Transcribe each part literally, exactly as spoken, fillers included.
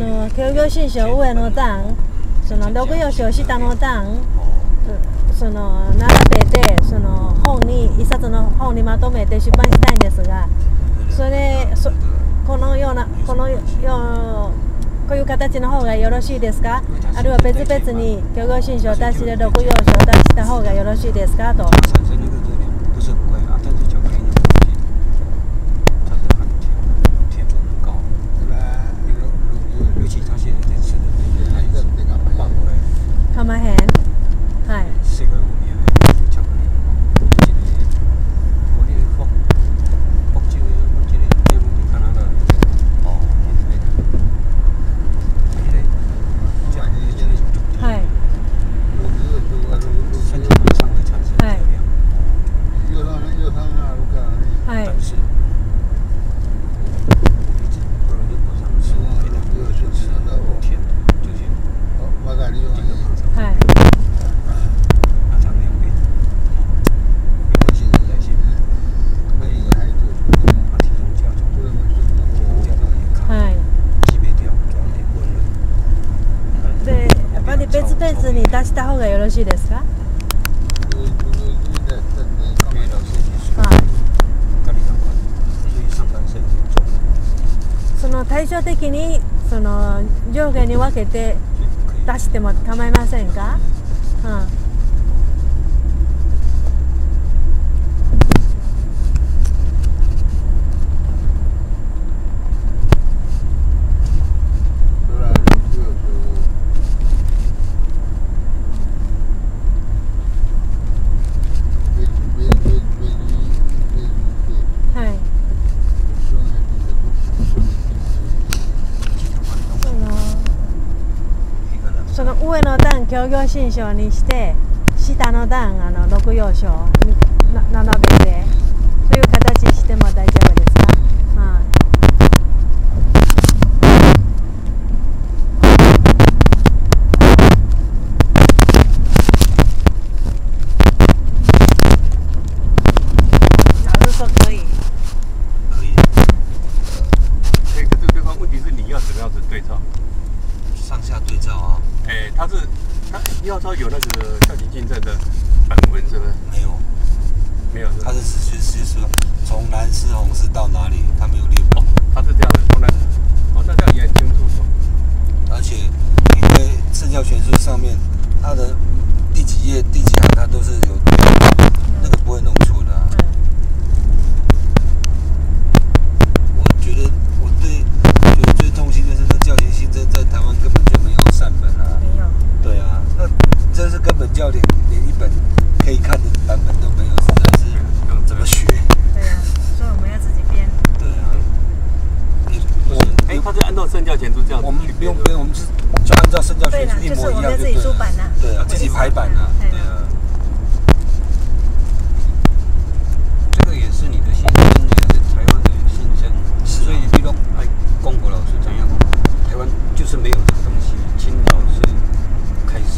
の協業新書上の段、そのろく要所下の段、その並べてその本に一冊の本にまとめて出版したいんですが、それそこのようなこのようこういう形の方がよろしいですか？あるいは別々に協業新書を出してろく要所を出した方がよろしいですかと。かまへん。はい。別々に出した方がよろしいですか？その対照的にその上下に分けて出しても構いませんか？うん。上の段協業新書にして下の段あのろく要所に並べてそういう形にしても大丈夫ですか？はい。假如说可以， 可以，可以。可是对方问题是你要怎么样子对照？上下对照啊。哎，他是他要说有那个校级竞争的本文是不是？没有，没有。他是只是说从蓝丝红丝到哪里，他没有列表。哦，他是这样的，从蓝，哦，那这样也很清楚。而且因为圣教全书上面，它的第几页、第几行，它都是有对照，那个不会弄错的、啊。我觉得我对觉得最痛心的是那教前新增在台湾根本就没有善本啊。没有。对啊，那这是根本教练连一本可以看的版本都没有，实在是怎么学？ 对啊，所以我们要自己编。 对啊。我哎，他是按照圣教前书这样子。我们不用编，我们是就按照圣教前书一模一样就对了。 出版啊。 对啊，自己排版啊。对啊。这个也是你的心声，也是台湾的心声。所以你说，哎，公国老师这样，台湾就是没有这个东西。清朝是开始。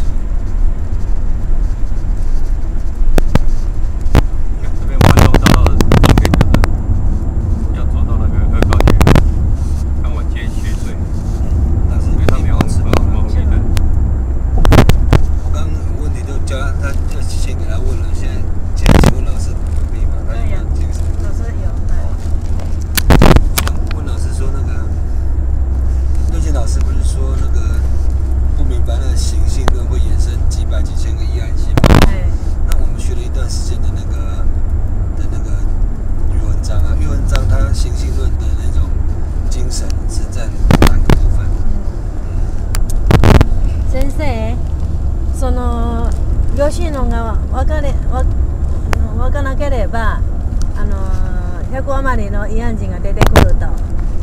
你看这边弯道大道的照片，就是要走到那个二高街，看我接雪水。但是因为他没有吃饱红绿灯。我刚刚有问题都叫他，他就先给他问了，现在现在请问老师可以吗？他有没有精神？ 老师有。 问老师说那个，陆健老师不是说那个不明白那个行性论会衍生几百几千个议案性吗？对。那我们学了一段时间的那个的那个语文章啊，语文章它行性论的那种精神是在哪个部分？ 先生、その良心論が分かれ分からなければ、あのひゃく余りの慰安人が出てくると。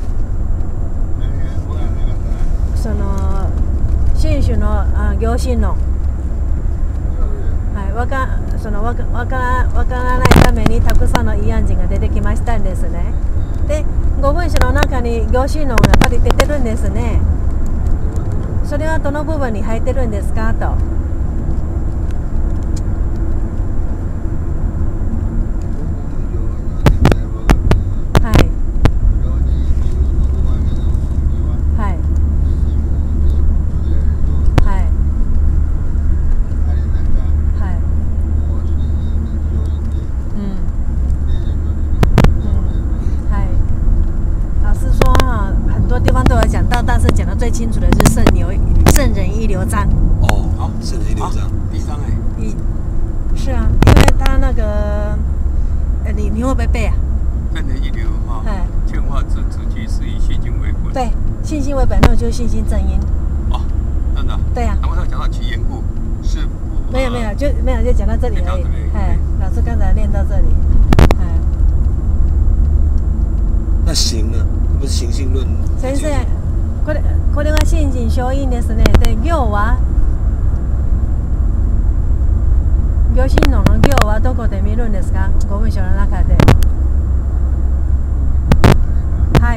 その新種の良心論、はい、わかそのわかわからわからないためにたくさんの慰安人が出てきましたんですね。で、ご文書の中に良心論がやっぱり出てるんですね。それはどの部分に入ってるんですかと。はい。はい。 最清楚的就是圣牛圣人一流章。 哦，好，圣人一流章， 第一章哎。 你是啊，因为他那个，呃，你你会不会背啊？ 圣人一流哈。 哎。 劝化自自己，是以信心为本。 对，信心为本，那就是信心正因。 哦，真的。 对呀。 然后他讲到其缘故，是不？ 没有没有，就没有就讲到这里而已。哎，老师刚才念到这里。哎。 那行呢？不是行性論。 先生、これこれは信心勝因ですね。で、行は行信論の行はどこで見るんですか？ご文章の中で。はい。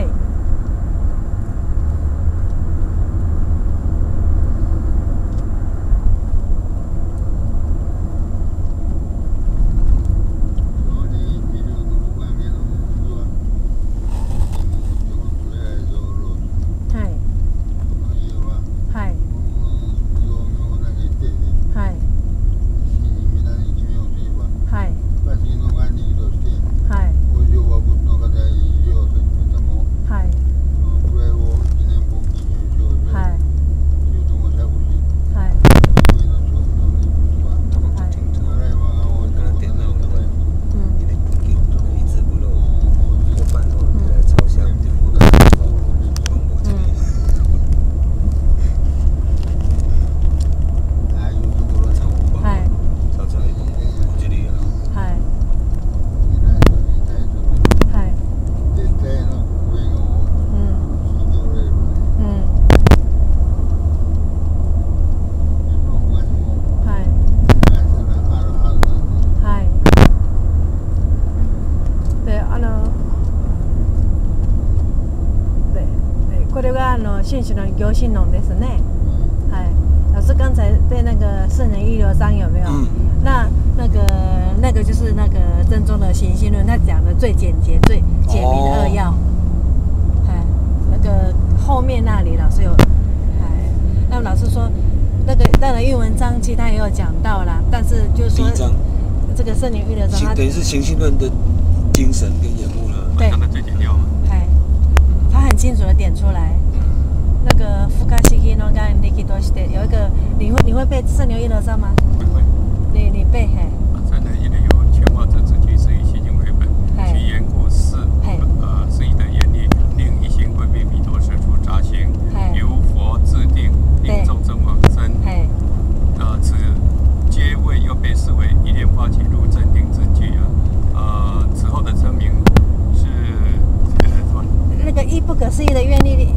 信息的行信论ですね。哎，老师刚才背那个圣人一流章有没有？嗯。那那个那个就是那个正宗的行信论，他讲的最简洁、最简明的扼要。哎，那个后面那里老师有，哎，那老师说那个当然韵文章其实他也有讲到啦，但是就是说这个圣人一流章，它等于是行信论的精神跟眼目了。 对， 讲的最简要嘛。 哎，他很清楚的点出来。那个不可思議の概念として有一个，你会你会背圣牛一流章吗？ 不会。 你你背嘿。 圣人一流劝化自自己，是以信心为本，其缘故是呃是以的言力，令一心归命弥陀，舍出杂行，由佛自定，令众生往生。呃，此皆为又被视为一念发起入正定之句啊。呃，此后的称名是呃什么？ 那个一不可思议的愿力。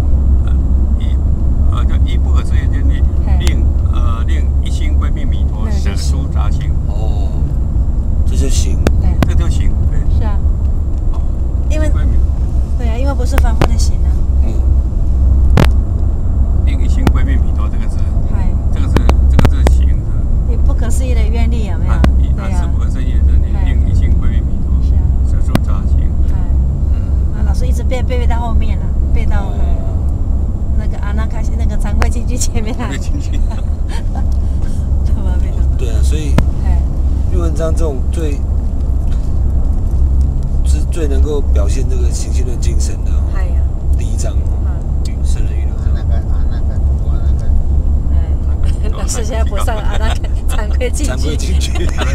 呃，叫一不可思议愿力，令呃令一心归命弥陀，舍出杂行。 哦，这就行。 对， 这就行。对。 是啊。 哦。 因为。对啊，因为不是凡夫的行啊。 嗯。 令一心归命弥陀这个是，这个是这个是行的。 你不可思议的愿力有没有？ 对啊。是不可思议的愿力，令一心归命弥陀。是啊。舍出杂行。 嗯。啊，老师一直背背背到后面了，背到。那个阿那卡西那个惭愧进去前面那里， 对啊，所以韵文章这种最是最能够表现这个行信论精神的第一章，圣人一流章。 哎，老师现在不上阿那惭愧进去。 惭愧进去。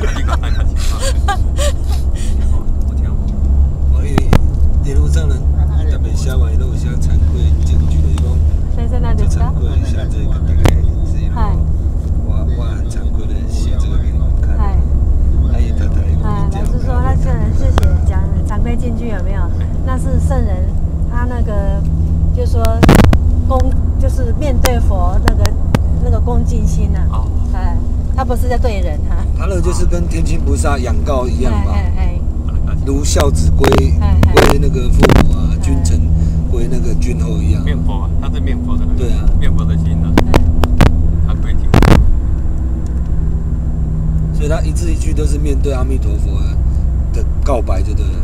我因为一路上人特别写完都有写惭愧进去的，伊讲。 先生那就是惭愧一下这个大概是一路，我我很惭愧的写这个给你们看。哎，也太太哎，老师说他圣人是写讲惭愧进去有没有？那是圣人他那个就说恭就是面对佛那个那个恭敬心呐。哦。哎，他不是在对人哈。 他那个就是跟天亲菩萨仰告一样吧？ 哎哎。 如孝子归归那个父母啊，君臣归那个君后一样。 面佛啊，他是面佛的。 对啊。 面佛的心啊。他归听。 所以他一字一句都是面对阿弥陀佛的告白，就对了。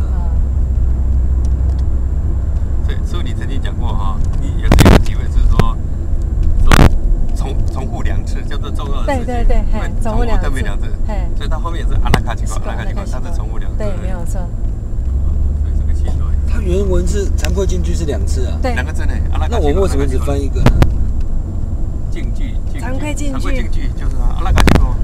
所以，所以你曾经讲过哈，你也是有个体会是说，说重重复两次，叫做重要的事情。 对对对，重复两次。 特别两次。所以他后面也是阿那卡奇果，阿那卡奇果，他是重复两次。 对，没有错。 所以这个气都。 他原原文是惭愧进去是两次啊？ 对， 两个字呢。 那我们为什么只翻一个呢？ 进去， 惭愧进去， 惭愧进去就是阿拉嘎西多。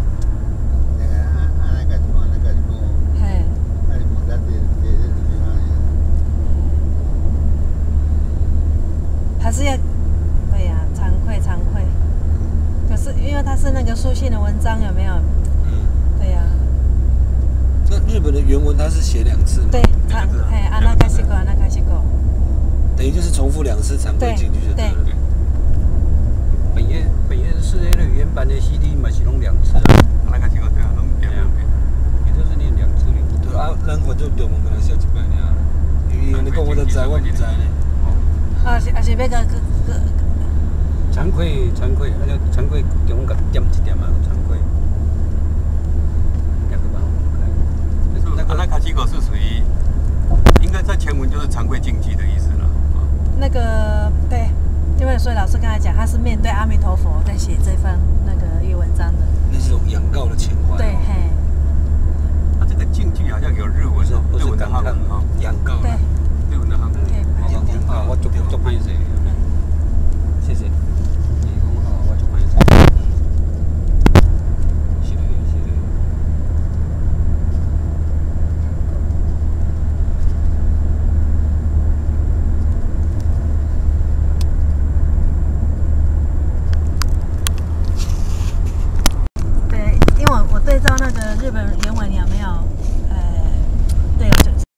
还是要，对呀、啊，惭愧惭愧。可是因为它是那个书信的文章，有没有？嗯。对呀、啊。 那日本的原文它是写两次吗？ 对，惭哎，阿那卡西狗，阿那卡西狗。 等于就是重复两次惭愧进去就对了。对。 本页本页是那个原版的 C D 嘛，是弄两次啊。 阿那卡西狗对啊，弄两遍。 也都是念两次的。 对啊，咱反正中文跟他写一摆尔。因为你讲我在知，我唔知呢。 啊是啊是要个个个。 惭愧惭愧，那就惭愧中个点一点嘛，惭愧。两个把它分开。 那个阿那卡西狗是属于，应该在前文就是惭愧禁忌的意思了。 那个对，因为所以老师刚才讲，他是面对阿弥陀佛在写这份那个译文章的。 那是种仰告的情怀。 对，嘿。 它这个禁忌好像有日文哦，日文的汉文哦， 仰告。 对。 日文的汉文。 对，